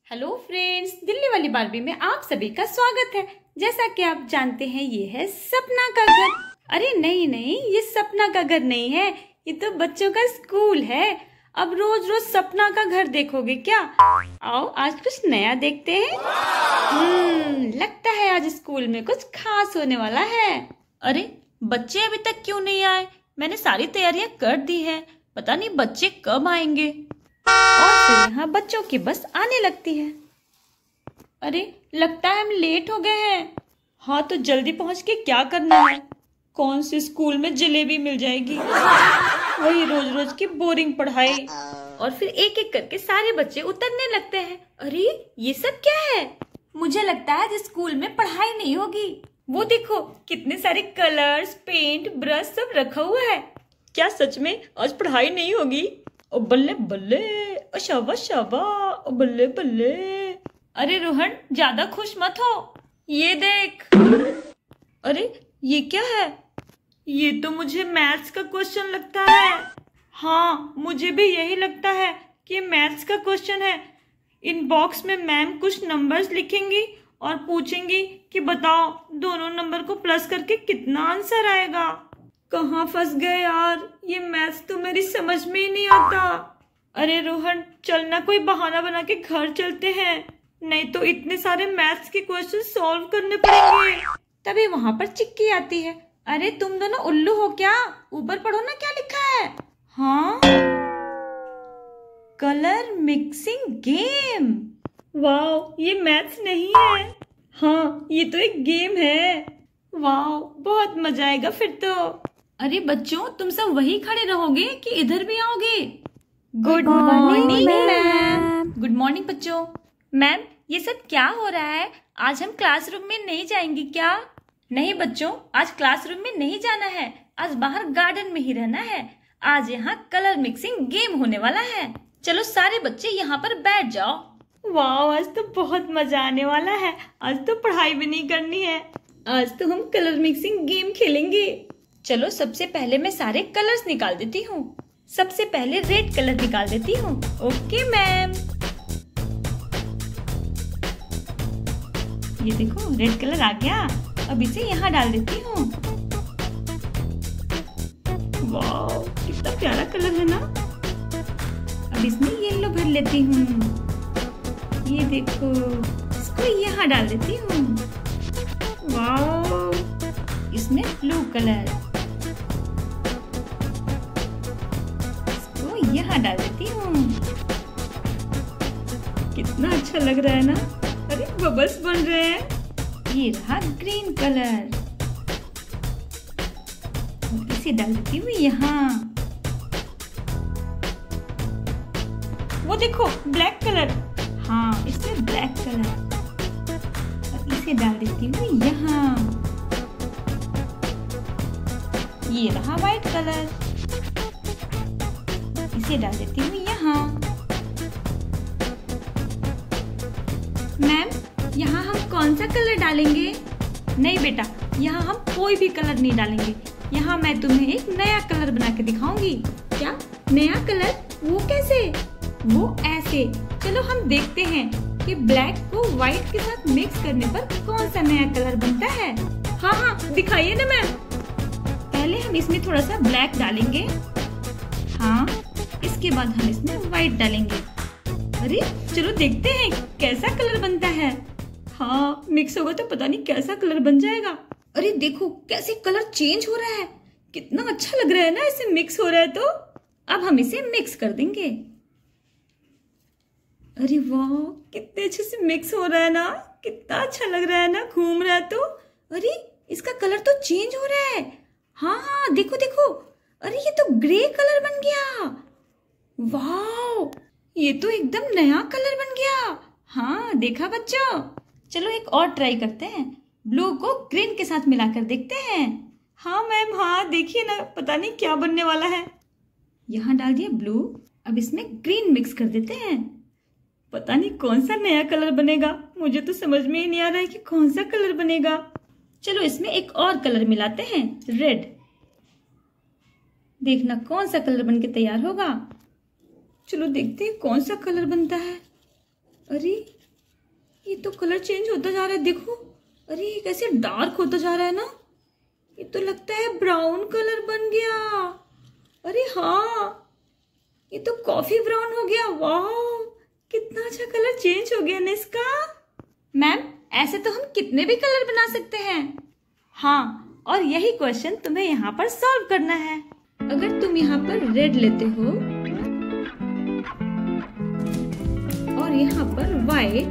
Hello friends, Delhi वाली Barbie में आप सभी का स्वागत है। जैसा कि आप जानते हैं ये है सपना का घर। अरे नहीं नहीं, ये सपना का घर नहीं है, ये तो बच्चों का स्कूल है। अब रोज रोज सपना का घर देखोगे क्या? आओ आज कुछ नया देखते हैं। लगता है आज स्कूल में कुछ खास होने वाला है। अरे बच्चे अभी तक क्यों नहीं आए? मैंने सारी तैयारियां कर दी है, पता नहीं बच्चे कब आएंगे। और फिर यहाँ बच्चों की बस आने लगती है। अरे लगता है हम लेट हो गए हैं। हाँ तो जल्दी पहुँच के क्या करना है? कौन से स्कूल में जलेबी मिल जाएगी? वही रोज रोज की बोरिंग पढ़ाई। और फिर एक एक करके सारे बच्चे उतरने लगते हैं। अरे ये सब क्या है? मुझे लगता है आज स्कूल में पढ़ाई नहीं होगी। वो देखो कितने सारे कलर्स, पेंट, ब्रश सब रखा हुआ है। क्या सच में आज पढ़ाई नहीं होगी? ओ बल्ले बल्ले, ओ शाबाश शाबाश, ओ बल्ले बल्ले। अरे रोहन ज्यादा खुश मत हो, ये देख। अरे ये क्या है? ये तो मुझे मैथ्स का क्वेश्चन लगता है। हाँ मुझे भी यही लगता है कि मैथ्स का क्वेश्चन है। इन बॉक्स में मैम कुछ नंबर्स लिखेंगी और पूछेंगी कि बताओ दोनों नंबर को प्लस करके कितना आंसर आएगा। कहाँ फंस गए यार, ये मैथ्स तो मेरी समझ में ही नहीं आता। अरे रोहन चलना, कोई बहाना बना के घर चलते हैं, नहीं तो इतने सारे मैथ्स के क्वेश्चन सॉल्व करने पड़ेंगे। तभी वहां पर चिक्की आती है। अरे तुम दोनों उल्लू हो क्या? ऊपर पढ़ो ना क्या लिखा है। हाँ, कलर मिक्सिंग गेम। वाह, ये मैथ्स नहीं है। हाँ ये तो एक गेम है। वाह बहुत मजा आएगा फिर तो। अरे बच्चों तुम सब वही खड़े रहोगे कि इधर भी आओगे? Good morning ma'am. Good morning बच्चों। मैम ये सब क्या हो रहा है? आज हम क्लासरूम में नहीं जाएंगे क्या? नहीं बच्चों, आज क्लासरूम में नहीं जाना है, आज बाहर गार्डन में ही रहना है। आज यहाँ कलर मिक्सिंग गेम होने वाला है। चलो सारे बच्चे यहाँ पर बैठ जाओ। वाह आज तो बहुत मजा आने वाला है। आज तो पढ़ाई भी नहीं करनी है, आज तो हम कलर मिक्सिंग गेम खेलेंगे। चलो सबसे पहले मैं सारे कलर्स निकाल देती हूँ। सबसे पहले रेड कलर निकाल देती हूँ। Okay ma'am. ये देखो रेड कलर आ गया। अब इसे यहाँ डाल देती हूँ। वाह कितना प्यारा कलर है ना। अब इसमें येलो भर लेती हूँ। ये देखो, इसको यहाँ डाल देती हूँ। वाह, इसमें ब्लू कलर, इसको यहाँ डाल देती हूँ। कितना अच्छा लग रहा है ना। अरे बबल्स बन रहे हैं। ये रहा ग्रीन कलर, इसे डाल देती हूँ यहाँ। वो देखो ब्लैक कलर। हाँ इसमें ब्लैक कलर, इसे डाल देती हूँ यहाँ। ये रहा व्हाइट कलर, इसे डाल देती हूँ यहाँ। मैम यहाँ हम कौन सा कलर डालेंगे? नहीं बेटा, यहाँ हम कोई भी कलर नहीं डालेंगे। यहाँ मैं तुम्हें एक नया कलर बना के दिखाऊंगी। क्या नया कलर? वो कैसे? वो ऐसे। चलो हम देखते हैं कि ब्लैक को व्हाइट के साथ मिक्स करने पर कौन सा नया कलर बनता है। हाँ हाँ दिखाइए ना मैम। पहले हम इसमें थोड़ा सा ब्लैक डालेंगे। हाँ इसके बाद हम इसमें व्हाइट डालेंगे। अरे चलो देखते हैं कैसा कलर बनता है। हाँ मिक्स होगा तो पता नहीं कैसा कलर बन जाएगा। अरे देखो कैसे कलर चेंज हो रहा है, कितना अच्छा लग रहा है ना इसे मिक्स हो रहा है तो। अब हम इसे मिक्स कर देंगे। अरे वाह कितने अच्छे से मिक्स हो रहा है ना, कितना अच्छा लग रहा है ना, घूम रहा है तो। अरे इसका कलर तो चेंज हो रहा है। हाँ हाँ देखो देखो, अरे ये तो ग्रे कलर बन गया। वाह ये तो एकदम नया कलर बन गया। हाँ देखा बच्चों। चलो एक और ट्राई करते हैं, ब्लू को ग्रीन के साथ मिलाकर देखते हैं। हाँ मैम हाँ देखिए ना, पता नहीं क्या बनने वाला है। यहाँ डाल दिया ब्लू, अब इसमें ग्रीन मिक्स कर देते हैं। पता नहीं कौन सा नया कलर बनेगा, मुझे तो समझ में ही नहीं आ रहा है कि कौन सा कलर बनेगा। चलो इसमें एक और कलर मिलाते हैं, रेड। देखना कौन सा कलर बनके तैयार होगा। चलो देखते हैं कौन सा कलर बनता है। अरे ये तो कलर चेंज होता जा रहा है, देखो। अरे ये कैसे डार्क होता जा रहा है ना। ये तो लगता है ब्राउन कलर बन गया। अरे हाँ, ये तो कॉफी ब्राउन हो गया। वाह, कितना अच्छा कलर चेंज हो गया ना इसका। मैम, ऐसे तो हम कितने भी कलर बना सकते हैं। हाँ, और यही क्वेश्चन तुम्हें यहाँ पर सॉल्व करना है। अगर तुम यहाँ पर रेड लेते हो और यहाँ पर व्हाइट,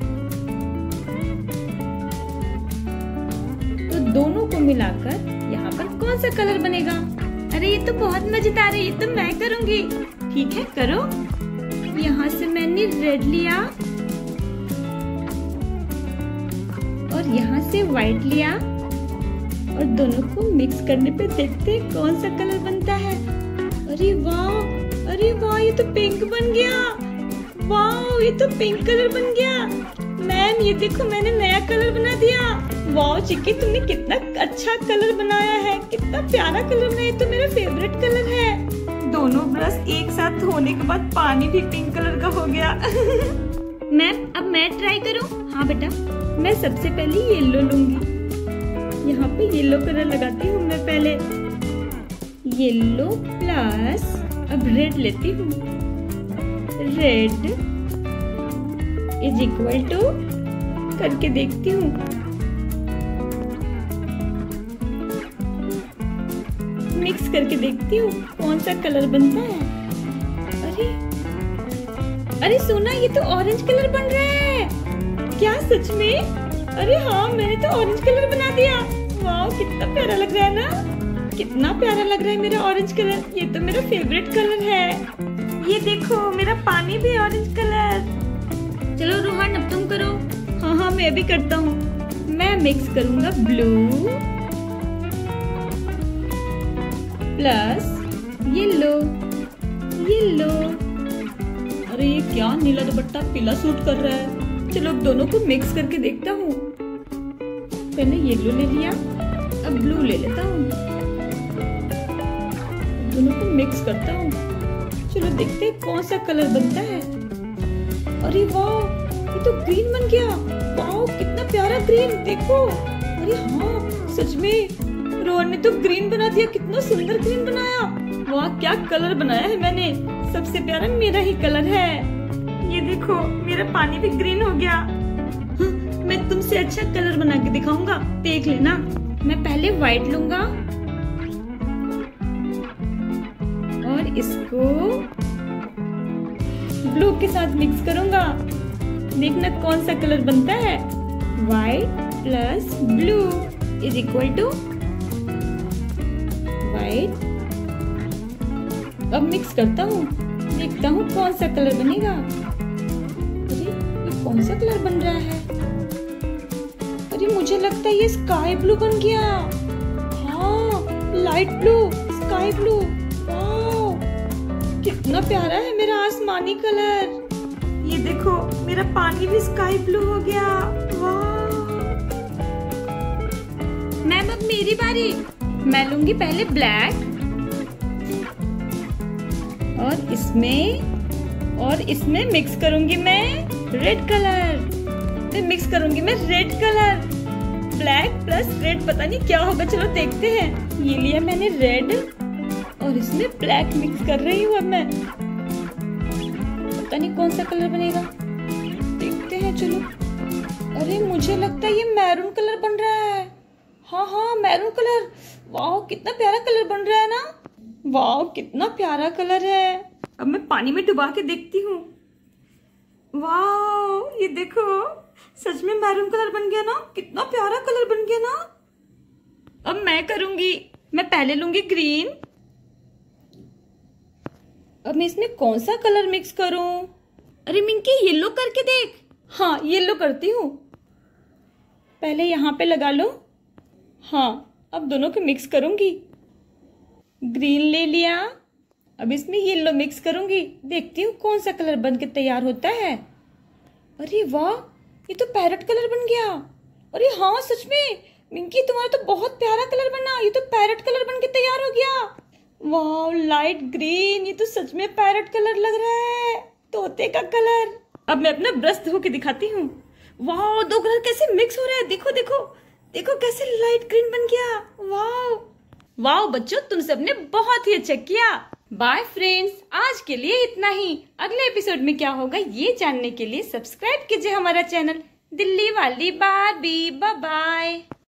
तो दोनों को मिलाकर यहाँ पर कौन सा कलर बनेगा? अरे ये तो बहुत मजेदार है, ये तो मैं करूंगी। ठीक है, करो। यहाँ से मैंने रेड लिया और यहाँ से व्हाइट लिया और दोनों को मिक्स करने पे देखते हैं कौन सा कलर बनता है। अरे वाह, अरे वाह, ये तो पिंक बन गया। वाह, ये तो पिंक कलर बन गया। मैम ये देखो, मैंने नया कलर बना दिया। वाह चिक्की, तुमने कितना अच्छा कलर बनाया है, कितना प्यारा कलर बनाया। ये तो मेरा फेवरेट कलर है। दोनों ब्रश एक साथ धोने के बाद पानी भी पिंक कलर का हो गया। मैम अब मैं ट्राई करूं? हाँ बेटा, मैं सबसे पहले येलो लूंगी। यहाँ पे येलो कलर लगाती हूँ मैं पहले। येलो प्लस अब रेड लेती हूँ। रेड इज इक्वल टू करके देखती हूँ। मिक्स करके देखती हूँ कौन सा कलर बनता है। अरे अरे सोना, ये तो ऑरेंज कलर बन रहा है। क्या सच में? अरे हाँ, मैंने तो ऑरेंज कलर बना दिया। वाह, कितना प्यारा लग रहा है ना। कितना प्यारा लग रहा है मेरा ऑरेंज कलर। ये तो मेरा फेवरेट कलर है। ये देखो, मेरा पानी भी ऑरेंज कलर। चलो रोहन, अब तुम करो। हाँ हाँ, मैं भी करता हूँ। मैं मिक्स करूंगा ब्लू प्लस येलो। येलो, अरे ये क्या नीला दुपट्टा पीला सूट कर रहा है। चलो अब दोनों को मिक्स करके देखता हूँ। पहले येलो ले लिया, अब ब्लू ले लेता हूँ। दोनों को मिक्स करता हूँ। चलो देखते हैं कौन सा कलर बनता है। अरे वाह, ये तो ग्रीन बन गया। वाह, कितना प्यारा ग्रीन, देखो। अरे हाँ, सच में रोहन ने तो ग्रीन बना दिया। कितना सुंदर ग्रीन बनाया। वाह, क्या कलर बनाया है मैंने। सबसे प्यारा मेरा ही कलर है। ये देखो, मेरा पानी भी ग्रीन हो गया। हाँ, मैं तुमसे अच्छा कलर बना के दिखाऊंगा, देख लेना। मैं पहले व्हाइट लूंगा और इसको ब्लू के साथ मिक्स करूंगा। देखना कौन सा कलर बनता है। White plus blue is equal to white. अब मिक्स करता हूँ, देखता हूँ कौन सा कलर बनेगा। अरे ये कौन सा कलर बन रहा है? अरे मुझे लगता है ये स्काई ब्लू बन गया। हाँ, लाइट ब्लू, स्काई ब्लू। वाह, कितना प्यारा है मेरा आसमानी कलर। ये देखो, मेरा पानी भी स्काई ब्लू हो गया। वाह। मैम अब मेरी बारी। मैं लूंगी पहले ब्लैक और इसमें मिक्स करूंगी मैं रेड कलर। मिक्स करूंगी मैं red colour. Black plus red, पता नहीं क्या होगा। चलो देखते हैं। ये लिया मैंने रेड और इसमें ब्लैक मिक्स कर रही हूँ अब मैं। पता नहीं कौन सा कलर बनेगा, देखते हैं। चलो। अरे मुझे लगता है ये मैरून कलर बन रहा है। हाँ हाँ, मैरून कलर। वाह, कितना प्यारा कलर बन रहा है ना। वाह, कितना प्यारा कलर है। अब मैं पानी में डुबा के देखती हूँ। वाह, ये देखो, सच में मैरून कलर बन गया ना। कितना प्यारा कलर बन गया ना। अब मैं करूंगी। मैं पहले लूंगी ग्रीन। अब मैं इसमें कौन सा कलर मिक्स करूं? अरे मिंकी, येलो करके देख। हाँ, येलो करती हूँ। पहले यहाँ पे लगा लो। हाँ, अब दोनों को मिक्स करूंगी। ग्रीन ले लिया, अब इसमें येलो मिक्स करूंगी। देखती हूँ कौन सा कलर बन के तैयार होता है। अरे वाह, ये तो पैरेट कलर बन गया। अरे हाँ, सच में मिंकी, तुम्हारा तो बहुत प्यारा कलर बना। ये तो पैरेट कलर बन के तैयार हो गया। वाह, लाइट ग्रीन। ये तो सच में पैरेट कलर लग रहा है, तोते का कलर। अब मैं अपना ब्रश धो के दिखाती हूँ। वाह, दो कलर कैसे मिक्स हो रहे हैं, देखो देखो देखो कैसे लाइट ग्रीन बन गया। वाह वाह बच्चों, तुम सबने बहुत ही अच्छा किया। बाय फ्रेंड्स, आज के लिए इतना ही। अगले एपिसोड में क्या होगा ये जानने के लिए सब्सक्राइब कीजिए हमारा चैनल दिल्ली वाली बार्बी। Bye bye.